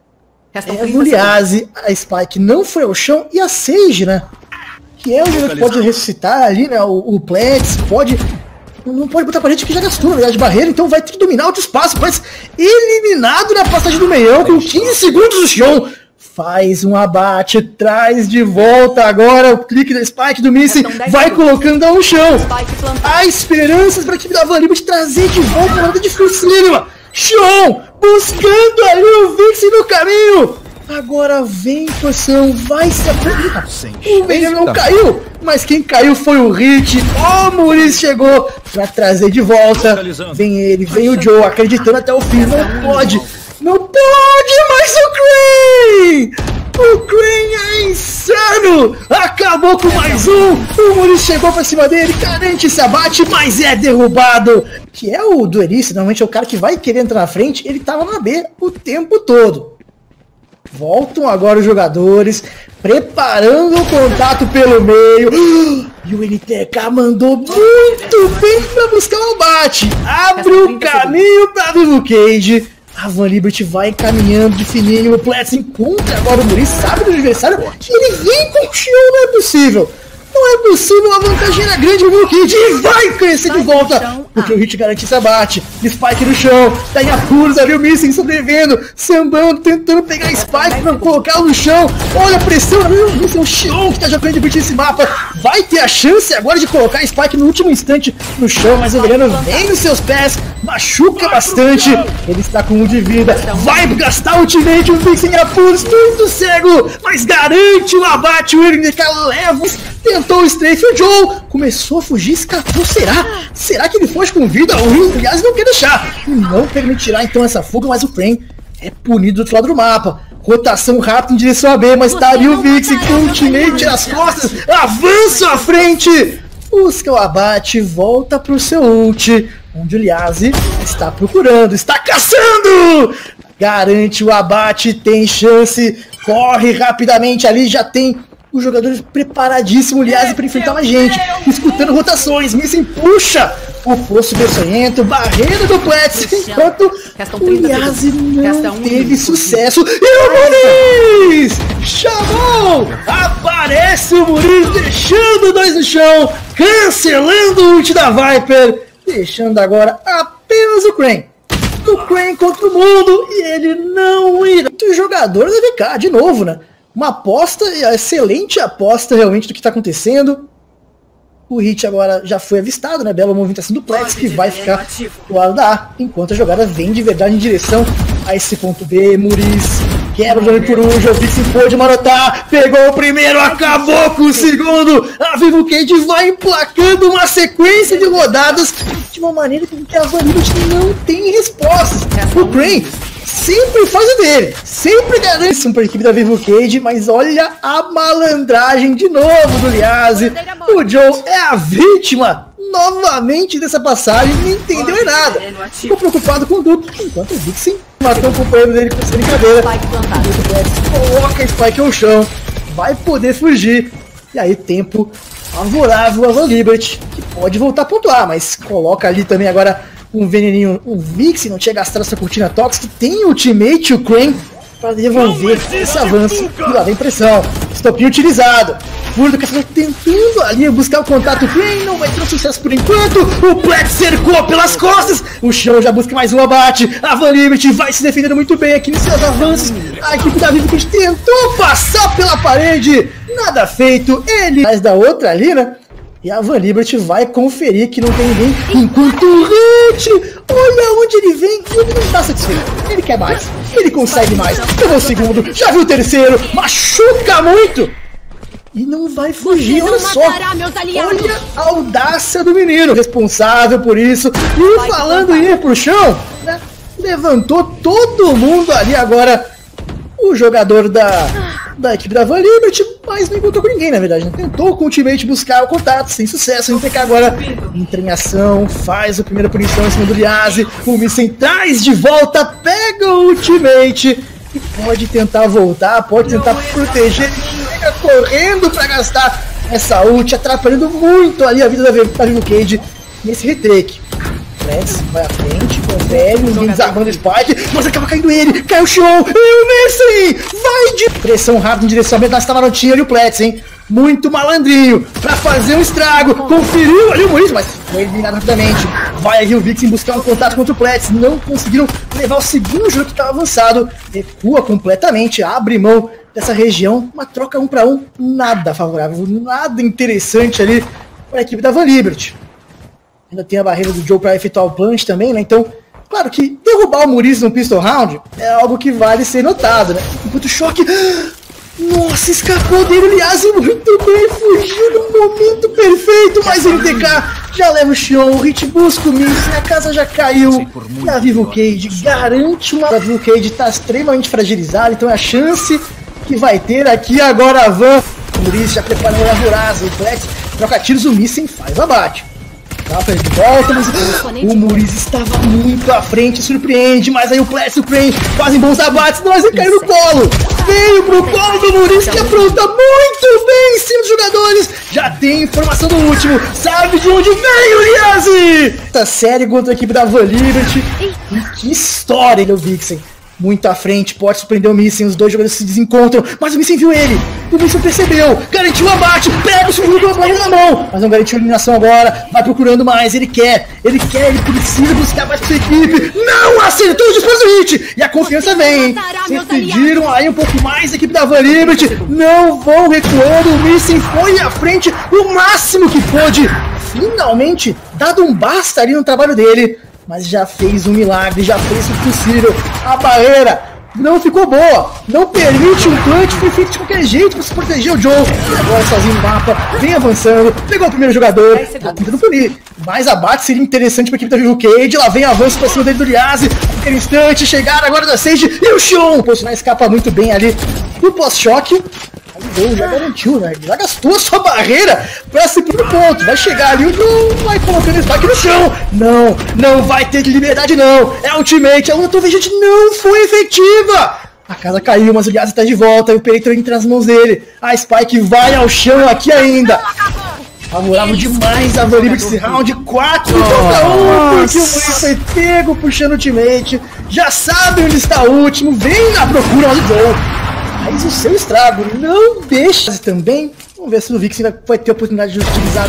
É o Liazzi, a Spike não foi ao chão e a Sage, né? Que é o jogador que pode ressuscitar ali, né? O, o Plex pode... Não pode botar pra gente que já gastou, na verdade, de barreira, então vai ter que dominar outro espaço, mas eliminado na passagem do meião com quinze segundos do chão. Faz um abate, traz de volta agora o clique da Spike do Missing, vai colocando ao chão. Há esperanças para a equipe da Van Liberty trazer de volta a nota de First Cinema. Sean buscando ali o Vixen no caminho. Agora vem poção, vai se aproximar. O veneno não caiu, mas quem caiu foi o Hit. O Muriz chegou para trazer de volta. Vem ele, vem o Joe, acreditando até o fim. Não pode, não pode mais o Crane! O Crane é insano! Acabou com mais um! O Muriz chegou pra cima dele, carente se abate, mas é derrubado! Que é o duelista, normalmente é o cara que vai querer entrar na frente, ele tava na B o tempo todo. Voltam agora os jogadores, preparando o contato pelo meio. E o N T K mandou muito bem pra buscar o abate. Abre o caminho pra Vivo Cage. A Van Liberty vai caminhando de fininho. O Plex encontra agora o Muriz, sabe do adversário. E ele vem com o Xion, não é possível. Não é possível, a vantagem era grande no Kid e vai crescer de volta, porque o Hit garante esse abate. Spike no chão, tá em apuros ali o Missing sobrevivendo, sambando, tentando pegar a Spike pra colocar no chão. Olha a pressão, é o Xion que tá jogando de bicho nesse mapa. Vai ter a chance agora de colocar a Spike no último instante no chão, mas o veneno vem nos seus pés, machuca bastante. Ele está com um de vida, vai gastar ultimate, o Vixen em apuros, muito cego, mas garante o abate. O N T K leva, tentou o strafe, o Joe começou a fugir, escapou, será? Será que ele foge com vida? O Liazzi não quer deixar, não permitirá então essa fuga, mas o Crane é punido do outro lado do mapa. Rotação rápida em direção a B, mas tá ali o Vixen com o ultimate nas costas, avança à frente, busca o abate, volta pro seu ult, onde o Liazzi está procurando, está caçando, garante o abate, tem chance, corre rapidamente ali, já tem os jogadores preparadíssimos, Liazzi, para enfrentar a gente, escutando rotações. Missing puxa o fosso peçonhento, barreira do Plex, enquanto o Liazzi não teve sucesso. E o Muriz chamou! Aparece o Muriz, deixando dois no chão, cancelando o ult da Viper, deixando agora apenas o Crane. O Crane contra o mundo e ele não irá. O jogador da V K, de novo, né? Uma aposta, excelente aposta realmente do que está acontecendo. O Hit agora já foi avistado, né? Bela movimentação do Plex, que vai ficar do lado da A, enquanto a jogada vem de verdade em direção a esse ponto B. Muriz quebra o Johnny Coruja, o Vixen pôde marotar, pegou o primeiro, acabou com o segundo. A Vivo Cage vai emplacando uma sequência de rodadas de uma maneira que a Van Liberty não tem respostas. O Crane sempre faz o dele, sempre garante isso para a equipe da Vivo Cage, mas olha a malandragem de novo do Liazzi. O Joe é a vítima novamente dessa passagem, não entendeu em nada. Ficou preocupado com o duplo, enquanto o Vixen matou o companheiro dele com essa brincadeira. Coloca a Spike ao chão, vai poder fugir. E aí tempo favorável a Van Liberty, que pode voltar a pontuar, mas coloca ali também agora um veneninho, um Vixen, não tinha gastado essa cortina tóxica, tem ultimate o Crane para devolver esse avanço, e lá vem pressão, estopinho utilizado, Furo do caçador tentando ali buscar o contato, Crane não vai ter sucesso por enquanto, o Plex cercou pelas costas, o Chão já busca mais um abate, a Van Liberty vai se defendendo muito bem aqui nos seus avanços, a equipe da Vivo Cage tentou passar pela parede, nada feito, ele mais da outra ali, né? E a Van Liberty vai conferir que não tem ninguém, enquanto o Hit, olha onde ele vem, ele não está satisfeito, ele quer mais, ele consegue mais, pegou o segundo, já viu o terceiro, machuca muito, e não vai fugir, olha só, olha a audácia do menino, responsável por isso, e falando em ir pro chão, né, levantou todo mundo ali agora, o jogador da... da equipe da Van Liberty, mas não encontrou com ninguém, na verdade, né? Tentou com o ultimate buscar o contato, sem sucesso, o N T K agora entra em ação, faz a primeira punição em cima do Liazzi, o Missing traz de volta, pega o ultimate, e pode tentar voltar, pode tentar proteger, chega correndo pra gastar essa ult, atrapalhando muito ali a vida da Vivo Cage nesse retake. Flex vai à frente, confere, ninguém desarmando o Spike, mas acaba caindo ele, cai o Xion, e o Messi vai de pressão rápida em direção ao mas estava no tiro e o Pletz, hein? Muito malandrinho, pra fazer um estrago, conferiu ali o Muriz, mas foi eliminado rapidamente. Vai aqui o Vixen buscar um contato contra o Pletz, não conseguiram levar o segundo jogo que estava avançado, recua completamente, abre mão dessa região, uma troca um para um, nada favorável, nada interessante ali para a equipe da Van Liberty. Ainda tem a barreira do Joe para efetuar o punch também, né? Então, claro que derrubar o Muriz no pistol round é algo que vale ser notado, né? Enquanto o choque... Nossa, escapou dele, aliás, muito bem, fugiu no momento perfeito, mas o N T K já leva o Xion, o Hit busca o Miss, a casa já caiu, e a Vivo Cage garante uma... A Vivo Cage está extremamente fragilizada, então é a chance que vai ter aqui agora a Van. O Muriz já preparando a Voraz, o Flex troca tiros, o Missen faz o abate. Tá, de volta, mas o Muriz estava muito à frente, surpreende, mas aí o Pletz e o Crane fazem bons abates, mas ele caiu no colo, veio pro colo do Muriz que apronta muito bem em cima dos jogadores, já tem informação do último, sabe de onde veio o Liazzi! Essa série contra a equipe da Van Liberty, e que história, ele, o Vixen. Muito à frente, pode surpreender o Missen, os dois jogadores se desencontram, mas o Missen viu ele, o Missen percebeu, garantiu o abate, pega o segundo com a barreira na mão, mas não garantiu a eliminação agora, vai procurando mais, ele quer, ele quer, ele precisa buscar mais pra sua equipe, não acertou depois do hit, e a confiança vem, vocês pediram aí um pouco mais a equipe da Van Liberty, não vão recuando, o Missen foi à frente o máximo que pôde, finalmente, dado um basta ali no trabalho dele, mas já fez um milagre, já fez o possível. A barreira não ficou boa, não permite um punch, foi feito de qualquer jeito para se proteger o Joe. E agora sozinho no mapa, vem avançando, pegou o primeiro jogador, tá tentando punir. Mais abate seria interessante para a equipe da Vivo Cage, lá vem avanço para cima dele do Liazzi, naquele instante, chegaram agora da Sage e o Xion. O Posicionar escapa muito bem ali do pós-choque. Gol, já garantiu, né? Já gastou a sua barreira pra se pro ponto. Vai chegar ali, o Joe vai colocando esse aqui no chão. Não, não vai ter liberdade não. É ultimate, a luta trovejante não foi efetiva. A casa caiu, mas o Liazzi tá de volta e o Peito entra nas mãos dele. A Spike vai ao chão aqui ainda. Favorável demais a Van Liberty esse round, quatro contra um, porque o Muriz foi pego puxando o ultimate. Já sabe onde está o último, vem na procura do Joe. Mas o seu estrago não deixa também. Vamos ver se o Vixen vai ter a oportunidade de utilizar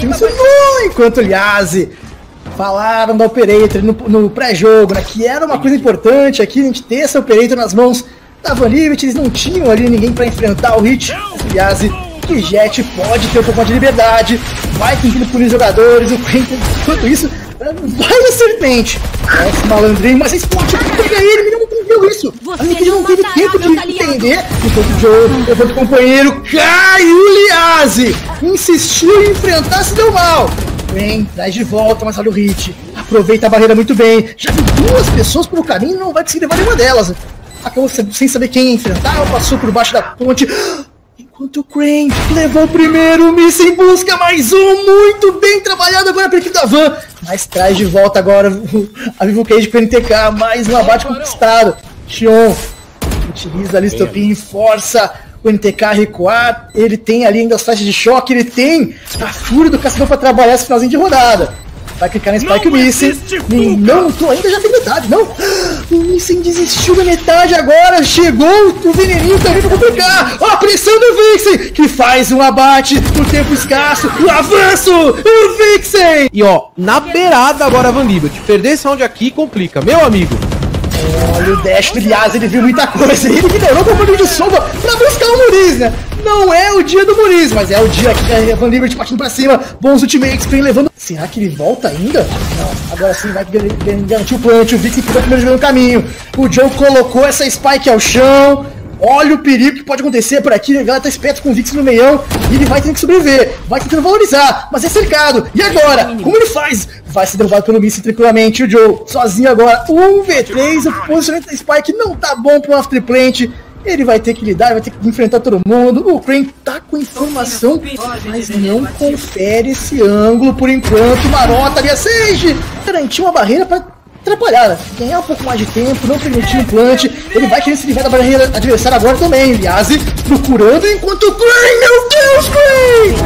o enquanto o Liazzi falaram da Operator no, no pré-jogo, né, que era uma coisa importante aqui, a gente ter essa Operator nas mãos da Van Liberty. Eles não tinham ali ninguém para enfrentar o Hit. O Liazzi, que Jet pode ter um pouco mais de liberdade, vai tentando punir os jogadores, o Quentin, enquanto isso, vai na serpente. Esse malandrinho, mas esse pode pegar ele, ele não entendeu isso. A gente não teve tempo de entender. Enquanto o Joe levou o companheiro, cai o Liazzi. Insistiu em enfrentar, se deu mal. Vem, traz de volta, mas olha o Hit. Aproveita a barreira muito bem. Já viu duas pessoas pelo caminho, não vai conseguir levar nenhuma delas. Acabou sem saber quem enfrentar, passou por baixo da ponte. Enquanto o Crane levou o primeiro, o Missen busca mais um, muito bem trabalhado agora pela equipe da Van, mas traz de volta agora a Vivo Cage com o N T K, mais um abate conquistado. Xion utiliza ali o estopim, força o N T K a recuar, ele tem ali ainda as taxas de choque, ele tem a fúria do caçador para trabalhar esse finalzinho de rodada. Vai clicar na Spike o Missen. Não, tô ainda já tem metade. Não. O Missen desistiu da metade agora. Chegou o veneninho também pra complicar. Ó, a pressão do Vixen, que faz um abate no tempo escasso. O avanço. O Vixen. E ó, na beirada agora a Van Liberty. Perder esse round aqui complica. Meu amigo. Olha o dash do Liazzi, ele viu muita coisa. Ele ignorou o comando de sombra pra buscar o Muriz, né? Não é o dia do Muriz, mas é o dia que a Van Liberty partindo pra cima. Bons ultimates, vem levando. Será que ele volta ainda? Não, agora sim vai garantir o plant. O Vixen ficou primeiro jogando no caminho. O Joe colocou essa Spike ao chão. Olha o perigo que pode acontecer por aqui. A galera tá esperto com o Vixen no meião. E ele vai ter que sobreviver. Vai tentando valorizar, mas é cercado. E agora? Como ele faz? Vai ser derrubado pelo Missen tranquilamente. O Joe sozinho agora. um v três. O posicionamento da Spike não tá bom pro afterplant. Ele vai ter que lidar, vai ter que enfrentar todo mundo. O Crane tá com informação, mas não confere esse ângulo por enquanto. Marota ali a Sage. Garantiu uma barreira para atrapalhar, ganhar um pouco mais de tempo, não permitir um plant. Ele vai querer se livrar da barreira adversária agora também. Liazzi procurando enquanto o Crane, meu Deus, Crane!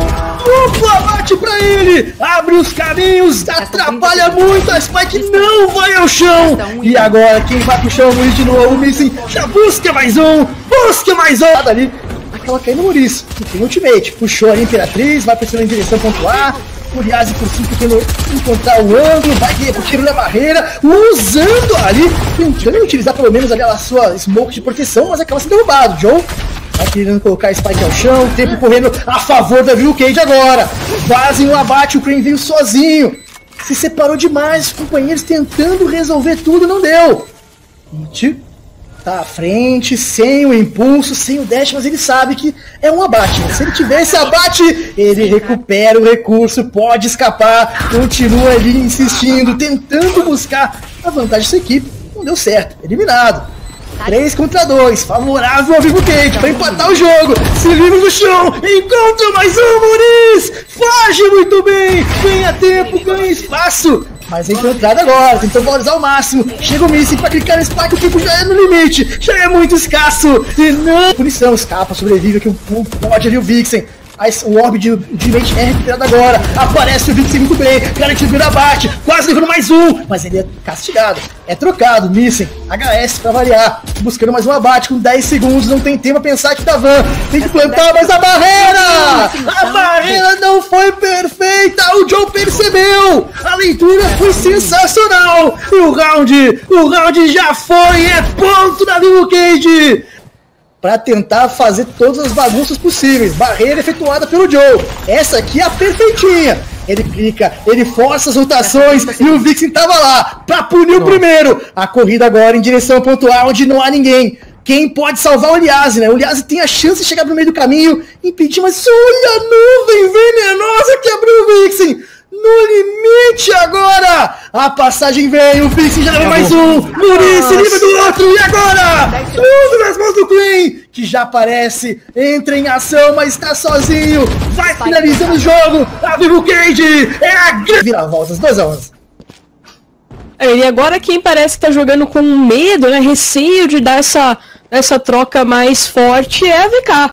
duplo abate pra ele, abre os caminhos, atrapalha muito, a Spike não vai ao chão. E agora quem vai pro chão, Muricy de novo, o Missing já busca mais um, busca mais um. Ali, aquela caindo no Muricy, que tem ultimate, puxou a Imperatriz, vai pressionando em direção ponto A. O Uriase por cima tentando encontrar o ângulo, vai pro tiro na barreira, usando ali, tentando utilizar pelo menos ali a sua smoke de proteção, mas acaba sendo derrubado. John vai querendo colocar a Spike ao chão, tempo correndo a favor da Viewcade agora. Fazem um abate, o Crane veio sozinho. Se separou demais, os companheiros tentando resolver tudo, não deu. Hit tá à frente, sem o impulso, sem o dash, mas ele sabe que é um abate. Se ele tiver esse abate, ele recupera o recurso, pode escapar, continua ali insistindo, tentando buscar a vantagem da sua equipe. Não deu certo, eliminado. três contra dois, favorável ao Viewcade para empatar o jogo. Se livra do chão, encontra mais um, Muricy. Foge muito bem, ganha tempo, ganha espaço. Mas é encontrado agora, tentou valorizar ao máximo. Chega o Missing para clicar no Spike, o tempo já é no limite, já é muito escasso. E não. Punição, escapa, sobrevive aqui um pode ali o Vixen. O orb de ultimate é recuperado agora. Aparece o Vixen muito bem, garantido o abate, quase levando mais um, mas ele é castigado, é trocado. Missing, H S pra variar, buscando mais um abate com dez segundos, não tem tempo a pensar que tá van, tem que plantar mais a barreira. A barreira não foi perfeita, o Joe percebeu, a leitura foi sensacional. E o round, o round já foi, é ponto da Viewcade para tentar fazer todas as bagunças possíveis. Barreira efetuada pelo Joe. Essa aqui é a perfeitinha. Ele clica, ele força as rotações e o Vixen tava lá para punir o primeiro. A corrida agora em direção ao ponto A, onde não há ninguém. Quem pode salvar o Uriase, né? O Uriase tem a chance de chegar no meio do caminho, impedir, mas olha a nuvem venenosa que abriu o Vixen. No limite agora! A passagem veio, o Vixen já leva mais um! Muricy livre do outro, e agora? Tudo nas mãos do Queen, que já aparece, entra em ação, mas está sozinho! Vai finalizando o jogo! A Viewcade é a grande vira-voltas, dois a onze. E agora quem parece que tá jogando com medo, né? Receio de dar essa, essa troca mais forte é a V K.